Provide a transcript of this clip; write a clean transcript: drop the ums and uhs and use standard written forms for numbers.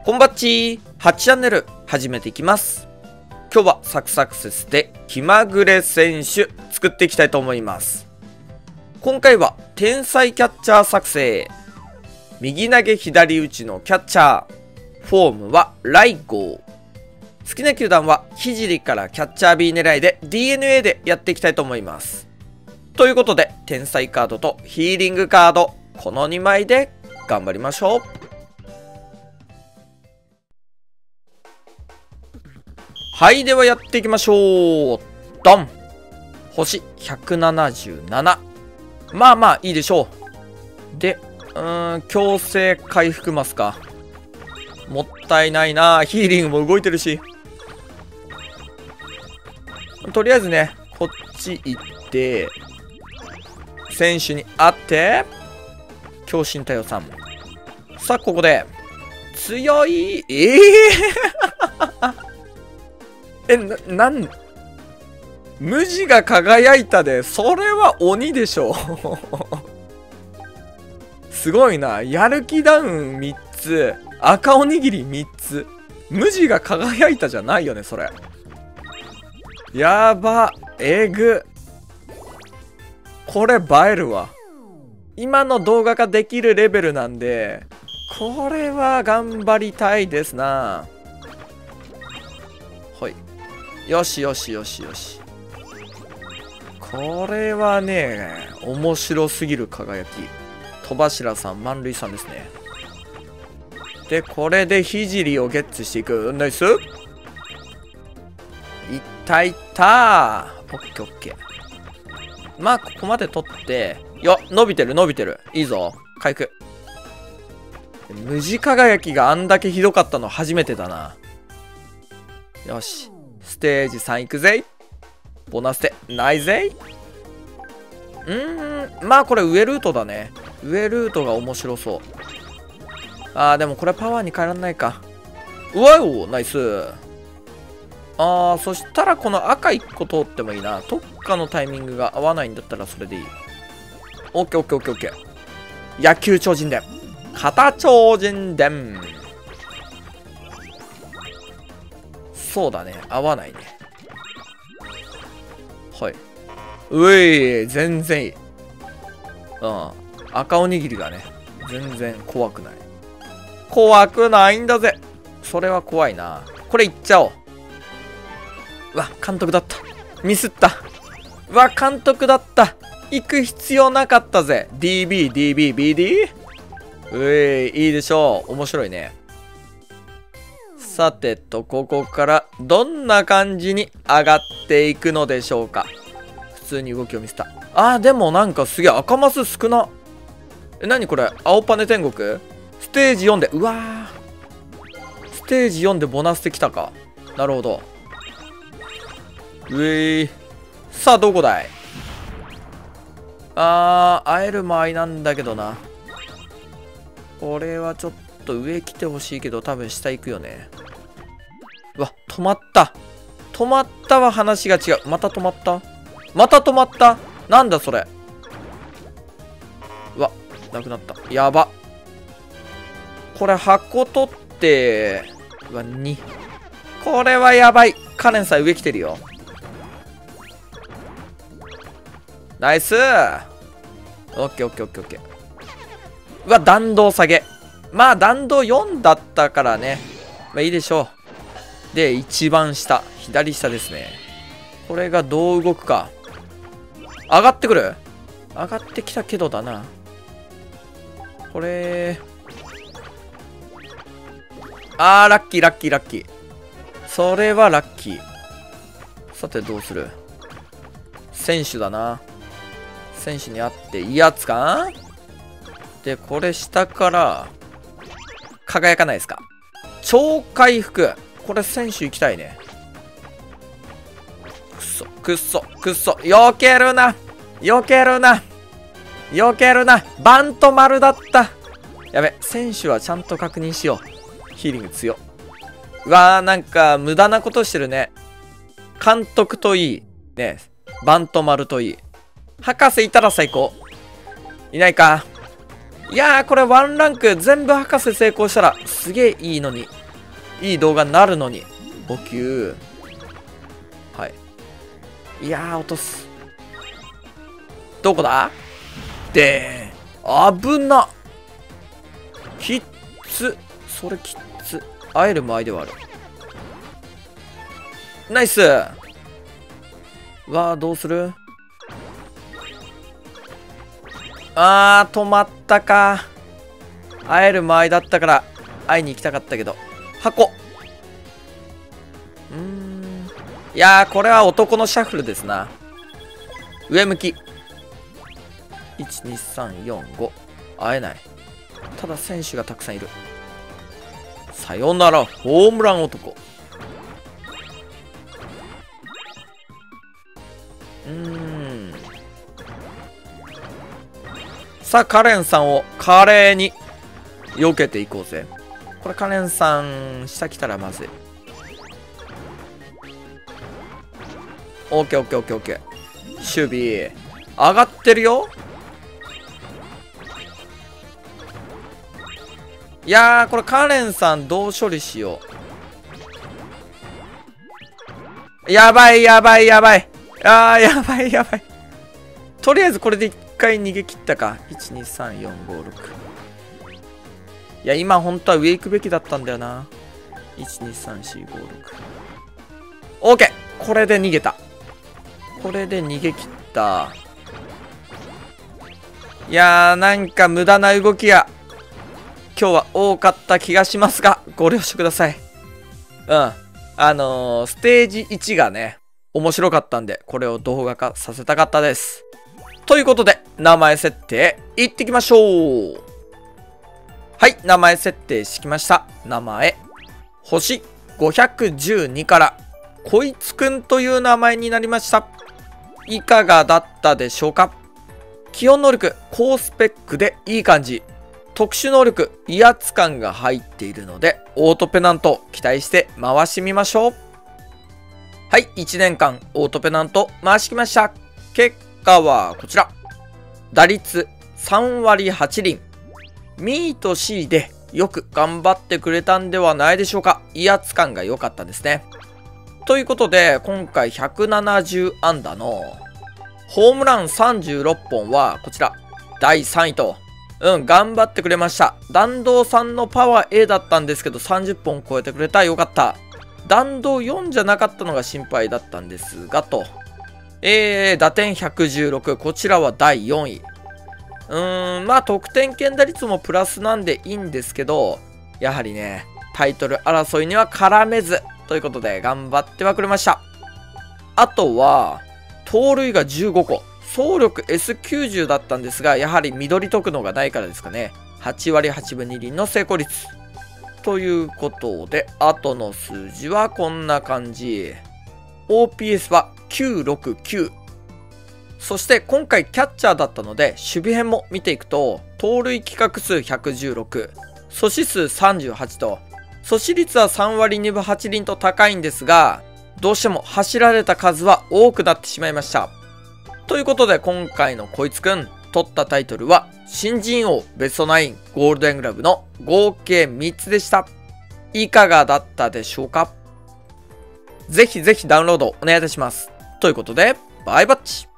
こんばっちー、8チャンネル始めていきます。今日はサクサクセスで気まぐれ選手作っていきたいと思います。今回は天才キャッチャー作成。右投げ左打ちのキャッチャー。フォームはライゴー。好きな球団は聖からキャッチャー B 狙いで DNA でやっていきたいと思います。ということで天才カードとヒーリングカード、この2枚で頑張りましょう。はい、ではやっていきましょう。ドン。星177。まあまあいいでしょう。で、強制回復ますか。もったいないな。ヒーリングも動いてるし。とりあえずね、こっち行って、選手に会って、強心太陽さん。さあ、ここで、強い、無地が輝いたで、それは鬼でしょ。すごいな。やる気ダウン3つ、赤おにぎり3つ。無地が輝いたじゃないよね、それ。やば、えぐ。これ映えるわ。今の動画ができるレベルなんで、これは頑張りたいですな。はい。よしよしよしよし。これはね、面白すぎる輝き。戸柱さん、満塁さんですね。で、これで聖をゲッツしていく。ナイス。いったいったー。オッケーオッケー。まあ、ここまで取って、伸びてる伸びてる。いいぞ。回復。無地輝きがあんだけひどかったの初めてだな。よし。ステージ3いくぜ。ボーナスでないぜ。まあこれ上ルートだね。上ルートが面白そう。でもこれパワーに変えらんないか。うわよ、ナイス。そしたらこの赤1個通ってもいいな。特化のタイミングが合わないんだったらそれでいい。オッケーオッケーオッケーオッケー。野球超人伝。肩超人伝。そうだね。合わないね。はい。うい、全然いい。赤おにぎりがね、全然怖くない。怖くないんだぜ。それは怖いな。これいっちゃおう。うわ、監督だった。ミスった。うわ、監督だった。行く必要なかったぜ。DB、DB、BD？ いいでしょう。面白いね。さてと、ここからどんな感じに上がっていくのでしょうか。普通に動きを見せた。でもなんかすげえ赤マス少な。何これ、青パネ天国ステージ4で、うわー。ステージ4でボナスできたか。なるほど。さあ、どこだい。会える間合いなんだけどな。これはちょっと上来てほしいけど、多分下行くよね。うわ、止まった。止まったは話が違う。また止まった。また止まった。なんだそれ。うわ、なくなった。やば。これ箱取って、うわ、2。これはやばい。カレンさん上来てるよ。ナイスー。オッケーオッケーオッケーオッケー。うわ、弾道下げ。まあ弾道4だったからね。まあいいでしょう。で、一番下。左下ですね。これがどう動くか。上がってくる？上がってきたけどだな。これ。ラッキーラッキーラッキー。それはラッキー。さてどうする？選手だな。選手に会っていいやつか？で、これ下から輝かないですか？超回復。これ選手行きたいね。くっそくっそくっそ。避けるな避けるな避けるな。バント丸だった。やべ、選手はちゃんと確認しよう。ヒーリング強っ。うわー、なんか無駄なことしてるね。監督といいね、バント丸といい。博士いたら最高。いないか。 いやー、これワンランク全部博士成功したらすげえいいのに。いい動画になるのに。補給。はい。いやー、落とす。どこだでー。危な。きっつ。それきっつ。会える前ではある。ナイス。わあ、どうする？止まったか。会える前だったから会いに行きたかったけど。箱。いやー、これは男のシャッフルですな。上向き。12345。会えない。ただ選手がたくさんいる。さよならホームラン男。さあカレンさんを華麗に避けていこうぜ。これカレンさん下来たらまずい。オッケーオッケーオッケーオッケー。守備上がってるよ。いやー、これカレンさんどう処理しよう。やばいやばいやばい。やばいやばい。とりあえずこれで一回逃げ切ったか。1234566。いや今本当は上行くべきだったんだよな。1234566。オッケー。これで逃げた。これで逃げ切った。いやー、なんか無駄な動きが今日は多かった気がしますが、ご了承ください。ステージ1がね、面白かったんで、これを動画化させたかったです。ということで、名前設定、いってきましょう。はい、名前設定してきました。名前、星512から、こいつくんという名前になりました。いかがだったでしょうか？基本能力、高スペックでいい感じ。特殊能力、威圧感が入っているので、オートペナント期待して回してみましょう。はい、1年間オートペナント回してきました。結果はこちら。打率3割8厘。ミーと C でよく頑張ってくれたんではないでしょうか。威圧感が良かったですね。ということで、今回170安打のホームラン36本はこちら、第3位と、頑張ってくれました。弾道3のパワー A だったんですけど、30本超えてくれた。よかった。弾道4じゃなかったのが心配だったんですが、と。打点116。こちらは第4位。まあ、得点圏打率もプラスなんでいいんですけど、やはりね、タイトル争いには絡めず、ということで、頑張ってはくれました。あとは、盗塁が15個。走力 S90 だったんですが、やはり緑特能がないからですかね。8割8分2厘の成功率。ということで、後の数字はこんな感じ。OPS は969。そして今回キャッチャーだったので、守備編も見ていくと、盗塁企画数116、阻止数38と、阻止率は3割2分8厘と高いんですが、どうしても走られた数は多くなってしまいました。ということで今回のこいつくん取ったタイトルは新人王ベストナインゴールデングラブの合計3つでした。いかがだったでしょうか？ぜひぜひダウンロードお願いいたします。ということでバイバッチ。